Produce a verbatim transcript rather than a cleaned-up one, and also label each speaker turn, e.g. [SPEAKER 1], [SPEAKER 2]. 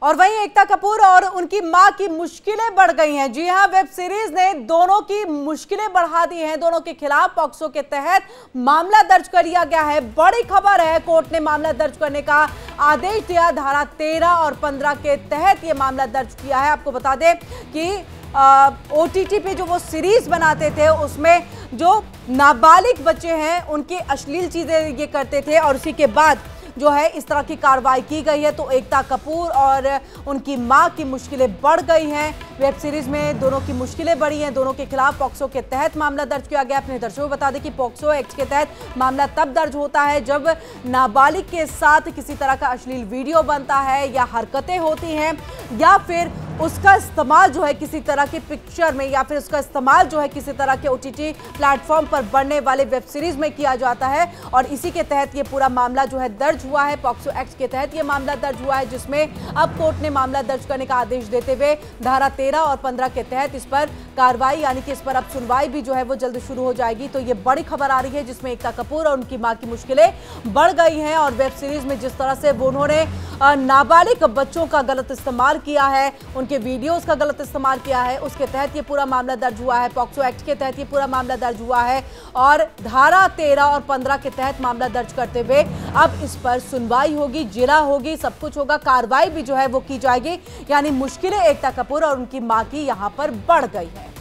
[SPEAKER 1] और वहीं एकता कपूर और उनकी मां की मुश्किलें बढ़ गई हैं। जी हां, वेब सीरीज ने दोनों की मुश्किलें बढ़ा दी हैं। दोनों के खिलाफ पॉक्सो के तहत मामला दर्ज कर लिया गया है। बड़ी खबर है, कोर्ट ने मामला दर्ज करने का आदेश दिया। धारा तेरह और पंद्रह के तहत यह मामला दर्ज किया है। आपको बता दें कि ओटीटी पे जो वो सीरीज बनाते थे उसमें जो नाबालिग बच्चे हैं उनकी अश्लील चीजें ये करते थे और उसी के बाद जो है इस तरह की कार्रवाई की गई है। तो एकता कपूर और उनकी मां की मुश्किलें बढ़ गई हैं। वेब सीरीज में दोनों की मुश्किलें बढ़ी हैं। दोनों के खिलाफ पॉक्सो के तहत मामला दर्ज किया गया। अपने दर्शकों को बता दें कि पॉक्सो एक्ट के तहत मामला तब दर्ज होता है जब नाबालिग के साथ किसी तरह का अश्लील वीडियो बनता है या हरकतें होती हैं या फिर उसका इस्तेमाल जो है किसी तरह की पिक्चर में या फिर उसका इस्तेमाल जो है किसी तरह के ओटीटी प्लेटफॉर्म पर बनने वाले वेब सीरीज में किया जाता है। और इसी के तहत ये पूरा मामला जो है दर्ज हुआ है। पॉक्सो एक्ट के तहत ये मामला दर्ज हुआ है जिसमें अब कोर्ट ने मामला दर्ज करने का आदेश देते हुए धारा तेरह और पंद्रह के तहत इस पर कार्रवाई यानी कि इस पर अब सुनवाई भी जो है वो जल्द शुरू हो जाएगी। तो ये बड़ी खबर आ रही है जिसमें एकता कपूर और उनकी मां की मुश्किलें बढ़ गई हैं। और वेब सीरीज में जिस तरह से उन्होंने नाबालिग बच्चों का गलत इस्तेमाल किया है, उनके वीडियोस का गलत इस्तेमाल किया है, उसके तहत ये पूरा मामला दर्ज हुआ है। पॉक्सो एक्ट के तहत ये पूरा मामला दर्ज हुआ है और धारा तेरह और पंद्रह के तहत मामला दर्ज करते हुए अब इस पर सुनवाई होगी, जिरा होगी, सब कुछ होगा, कार्रवाई भी जो है वो की जाएगी। यानी मुश्किलें एकता कपूर और उनकी मां की यहां पर बढ़ गई है।